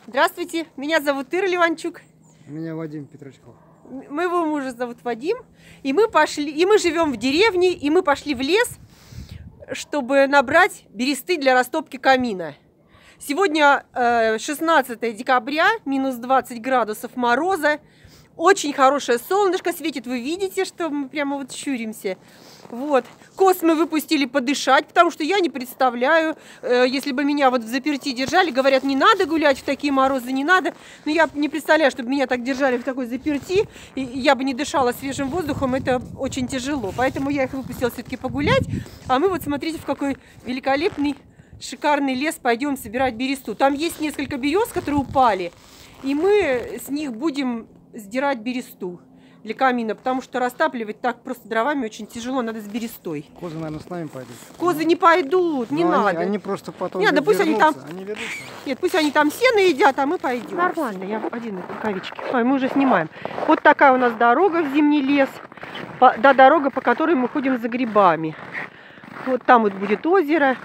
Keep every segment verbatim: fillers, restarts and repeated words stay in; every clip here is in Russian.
Здравствуйте, меня зовут Ира Ливанчук. Меня Вадим Петрочков. Моего мужа зовут Вадим. И мы пошли, и мы живем в деревне, и мы пошли в лес, чтобы набрать бересты для растопки камина. Сегодня шестнадцатое декабря, минус двадцать градусов мороза. Очень хорошее солнышко светит, вы видите, что мы прямо вот щуримся. Вот. Коз мы выпустили подышать, потому что я не представляю, э, если бы меня вот в заперти держали, говорят, не надо гулять в такие морозы, не надо. Но я не представляю, чтобы меня так держали в такой заперти, и я бы не дышала свежим воздухом, это очень тяжело. Поэтому я их выпустила все-таки погулять. А мы вот смотрите, в какой великолепный, шикарный лес пойдем собирать бересту. Там есть несколько берез, которые упали, и мы с них будем сдирать бересту для камина, потому что растапливать так просто дровами очень тяжело, надо с берестой. Козы, наверное, с нами пойдут. Козы не пойдут, не Но надо. Они, они просто потом Нет, да пусть они там... Они вернутся. Нет, пусть они там сено едят, а мы пойдем. Нормально, я один рукавички. Ой, мы уже снимаем. Вот такая у нас дорога в зимний лес. По... Да, дорога, по которой мы ходим за грибами. Вот там вот будет озеро.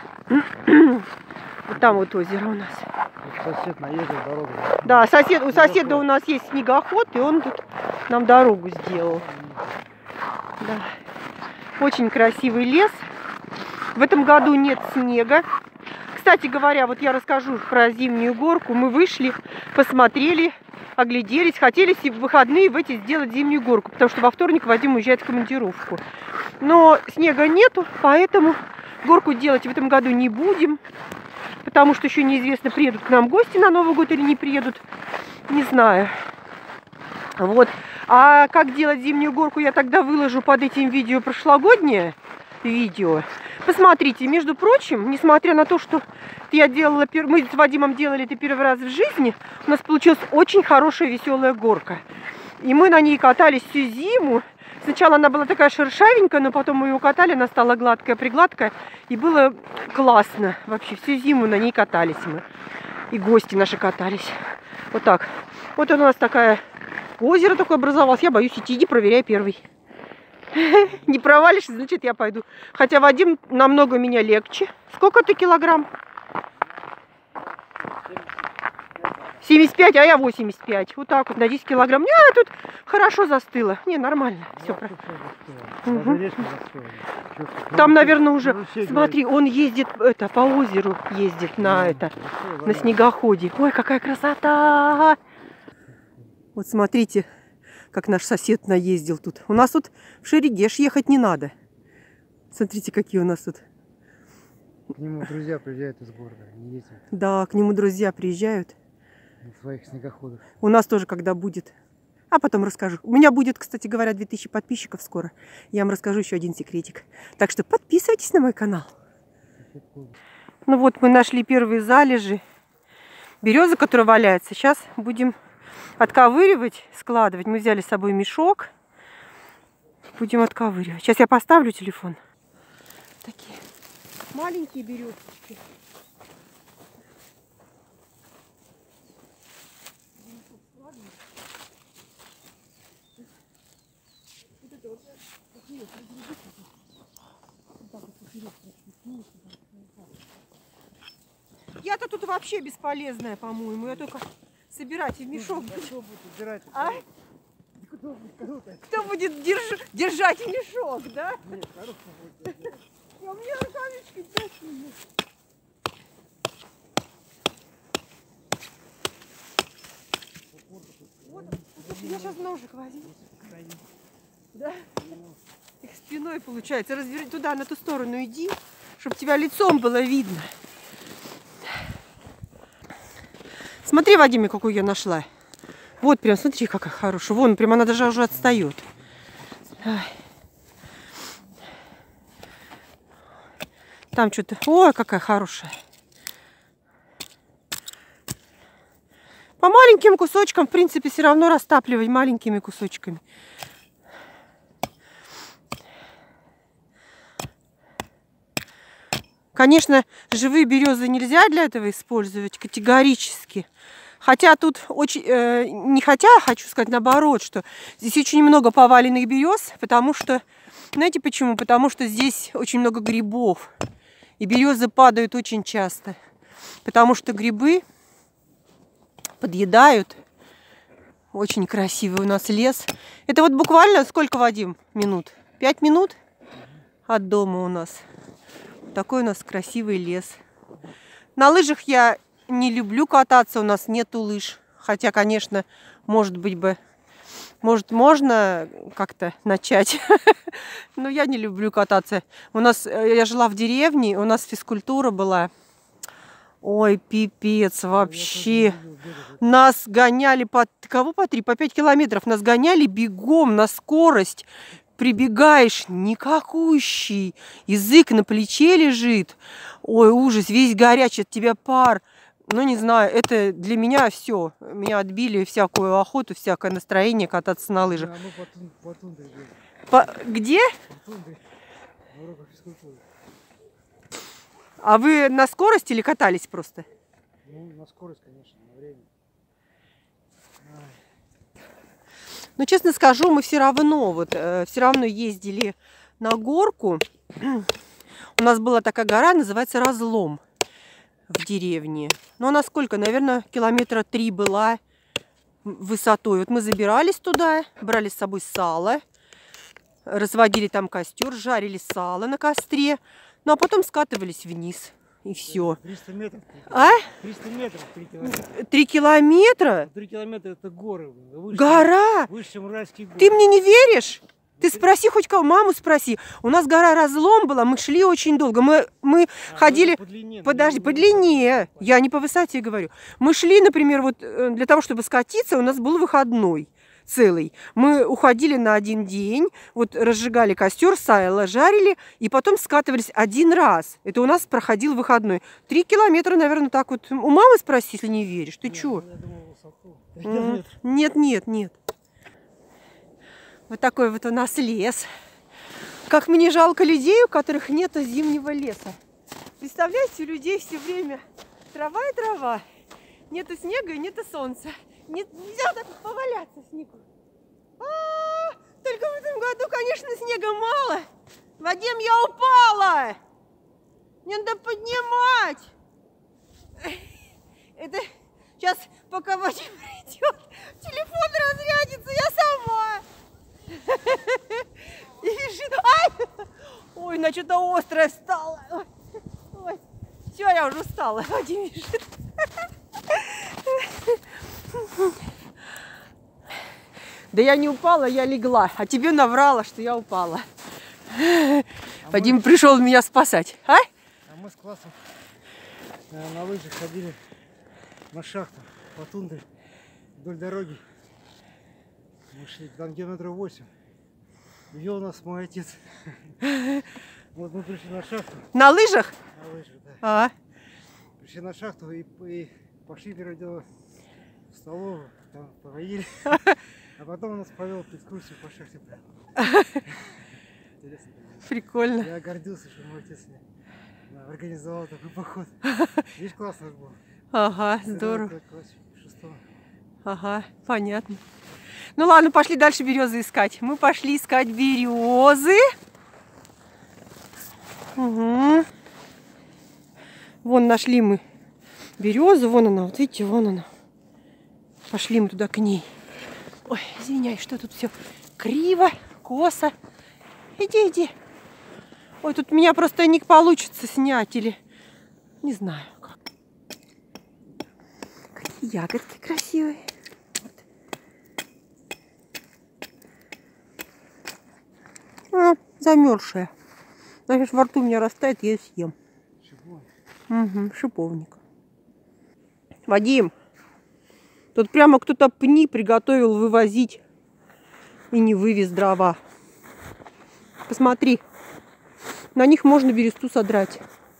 Вот там вот озеро у нас. Сосед наездил дорогу. Да, сосед, у соседа у нас есть снегоход, и он тут нам дорогу сделал. Да. Очень красивый лес. В этом году нет снега. Кстати говоря, вот я расскажу про зимнюю горку. Мы вышли, посмотрели, огляделись. Хотели в выходные в эти сделать зимнюю горку, потому что во вторник Вадим уезжает в командировку. Но снега нету, поэтому горку делать в этом году не будем. Потому что еще неизвестно, приедут к нам гости на Новый год или не приедут. Не знаю. Вот. А как делать зимнюю горку, я тогда выложу под этим видео прошлогоднее видео. Посмотрите, между прочим, несмотря на то, что я делала, мы с Вадимом делали это первый раз в жизни, у нас получилась очень хорошая веселая горка. И мы на ней катались всю зиму. Сначала она была такая шершавенькая, но потом мы ее катали, она стала гладкая, пригладкая. И было классно. Вообще всю зиму на ней катались мы. И гости наши катались. Вот так. Вот у нас такая озеро такое образовалось. Я боюсь идти, иди проверяй первый. Не провалишься, значит я пойду. Хотя Вадим намного меня легче. Сколько ты килограмм? семьдесят пять, а я восемьдесят пять. Вот так вот, на десять килограмм. Не, тут хорошо застыло. Не, нормально. Все. Угу. Там, наверное, уже... Смотри, он ездит это, по озеру ездит на это, на снегоходе. Ой, какая красота! Вот смотрите, как наш сосед наездил тут. У нас тут в Шерегеш ехать не надо. Смотрите, какие у нас тут. К нему друзья приезжают из города. Не ездят. Да, к нему друзья приезжают. На своих снегоходах. У нас тоже когда будет. А потом расскажу. У меня будет, кстати говоря, две тысячи подписчиков скоро. Я вам расскажу еще один секретик. Так что подписывайтесь на мой канал. Ну вот мы нашли первые залежи березы, которые валяются. Сейчас будем отковыривать, складывать. Мы взяли с собой мешок. Будем отковыривать. Сейчас я поставлю телефон. Такие маленькие березки. Я-то тут вообще бесполезная, по-моему. Я только собирать в мешок. Кто будет держать? А? Кто, Кто будет держ... держать мешок, да? Нет, коробка будет держать. У меня рукавички такие. Вот, я сейчас ножик возьму. Да? Их спиной получается. Разверни туда, на ту сторону иди, чтобы тебя лицом было видно. Смотри, Вадиме, какую я нашла. Вот прям, смотри, какая хорошая. Вон, прям она даже уже отстает. Давай. Там что-то... Ой, какая хорошая. По маленьким кусочкам, в принципе, все равно растапливать маленькими кусочками. Конечно, живые березы нельзя для этого использовать категорически. Хотя тут очень, э, не хотя, хочу сказать наоборот, что здесь очень много поваленных берез, потому что, знаете почему? Потому что здесь очень много грибов. И березы падают очень часто. Потому что грибы подъедают. Очень красивый у нас лес. Это вот буквально сколько, Вадим, минут? Пять минут от дома у нас. Такой у нас красивый лес. На лыжах я не люблю кататься, у нас нету лыж. Хотя, конечно, может быть бы, может, можно как-то начать. Но я не люблю кататься. У нас, я жила в деревне, у нас физкультура была. Ой, пипец вообще. Нас гоняли по... Кого по три? По пять километров. Нас гоняли бегом на скорость. Прибегаешь, никакущий. Язык на плече лежит. Ой, ужас, весь горячий, от тебя пар. Ну, не знаю, это для меня все. Меня отбили всякую охоту, всякое настроение кататься на лыжах. Да, мы по, тун, по тундре бегали. По... Где? По тундре. На уроках физкультуры. А вы на скорости или катались просто? Ну, на скорость, конечно, на время. Но, честно скажу, мы все равно, вот, э, все равно ездили на горку. У нас была такая гора, называется Разлом в деревне. Ну, она сколько? Наверное, километра три была высотой. Вот мы забирались туда, брали с собой сало, разводили там костер, жарили сало на костре, ну, а потом скатывались вниз. И все. триста метров. А? триста метров, три километра. Три километра? Три километра это горы. Выше, Гора? Выше, чем Уральские горы. Ты мне не веришь? Ты спроси хоть кого, маму спроси. У нас гора Разлом была, мы шли очень долго. Мы, мы а, ходили... По длине, Подожди, по длине. Я не по высоте говорю. Мы шли, например, вот для того, чтобы скатиться, у нас был выходной целый. Мы уходили на один день, вот разжигали костер, сало жарили, и потом скатывались один раз. Это у нас проходил выходной. Три километра, наверное, так вот. У мамы спроси, если не веришь. Ты чё? Нет, нет, нет. Вот такой вот у нас лес. Как мне жалко людей, у которых нет зимнего леса. Представляете, у людей все время трава и трава. Нету снега и нету солнца. Нет, нельзя так поваляться в снегу. А-а-а! Только в этом году, конечно, снега мало. Вадим, я упала. Мне надо поднимать. Это сейчас, пока Вадим придет, телефон разрядится, я сама. И лежит. Ай! Ой, на что-то острое встала. Ой. Все, я уже устала. Вадим лежит. Да я не упала, я легла. А тебе наврала, что я упала. А Вадим мы... пришел меня спасать. А? А мы с классом на лыжах ходили на шахту по тундре вдоль дороги. Мы шли там километров восемь. Вел нас мой отец. Вот мы пришли на шахту. На лыжах? На лыжах, да. А. Пришли на шахту и, и пошли первое дело в столовую. Там поели. А потом он нас повел по экскурсию по шахте. Интересно. Прикольно. Я гордился, что мой отец мне организовал такой поход. Видишь, классно было. Ага, здорово. Ага, понятно. Ну ладно, пошли дальше березы искать. Мы пошли искать березы. Угу. Вон нашли мы березу. Вон она, вот видите, вон она. Пошли мы туда к ней. Ой, извиняюсь, что тут все криво, косо. Иди, иди. Ой, тут меня просто не получится снять или... Не знаю как. Какие ягодки красивые. А, замерзшая. Значит, во рту у меня растает, я ее съем. Шиповник. Угу, шиповник. Вадим, тут прямо кто-то пни приготовил вывозить и не вывез дрова. Посмотри, на них можно бересту содрать.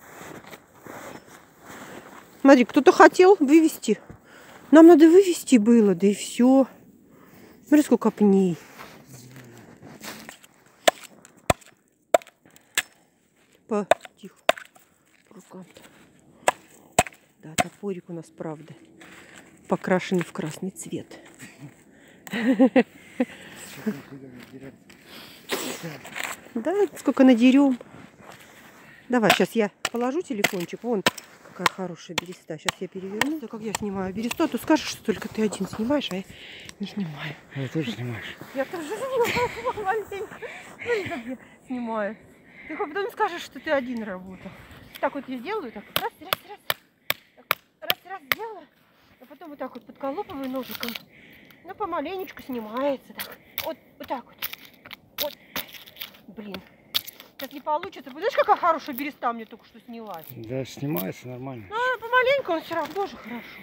Смотри, кто-то хотел вывезти. Нам надо вывезти было, да и все. Смотри, сколько пней. По... Тихо. По рукам-то. Да, топорик у нас, правда, покрашен в красный цвет. Да, сколько надерем. Давай, сейчас я положу телефончик. Вон, какая хорошая береста. Сейчас я переверну. Как я снимаю бересту, то скажешь, что только ты один снимаешь, а я не снимаю. Я тоже снимаешь. Я тоже снимаю маленько. Ну, как я снимаю. Ты хоть потом скажешь, что ты один работал. Так вот я делаю, так раз, раз, раз. Так, раз, раз делаю. А потом вот так вот подколупываю ножиком. Ну, помаленечку снимается. Так. Вот, вот так вот. Вот. Блин. Сейчас не получится. Знаешь, какая хорошая береста мне только что снялась? Да, снимается нормально. Ну, помаленьку он все равно же хорошо.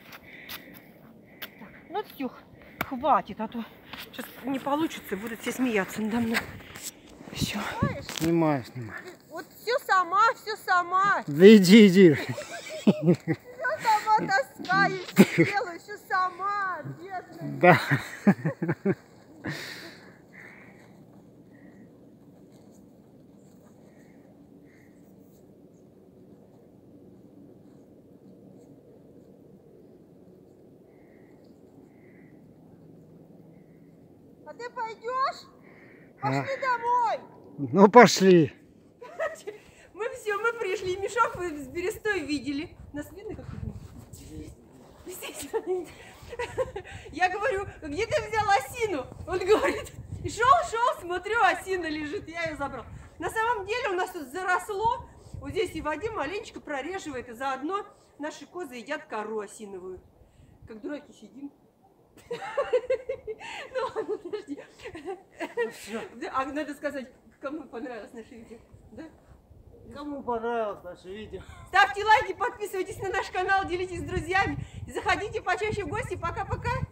Так, ну все, хватит, а то сейчас не получится, будут все смеяться надо мной. Все. Снимаю, снимаю. Вот все сама, все сама. Да иди, иди. Все сама таскаю, все делаю, все сама, бедная. Да. А ты пойдешь? А. Пошли домой. Ну пошли. Мы все, мы пришли, мешок вы с берестой видели. Нас видно как? Я говорю, где ты взял осину? Он говорит, шел, шел, смотрю, осина лежит, я ее забрал. На самом деле у нас тут заросло, вот здесь и Вадим маленечко прореживает, и заодно наши козы едят кору осиновую. Как дураки сидим. Ну ладно, подожди. А надо сказать, кому понравилось наше видео. Да? Кому понравилось наше видео? Ставьте лайки, подписывайтесь на наш канал, делитесь с друзьями. Заходите почаще в гости. Пока-пока.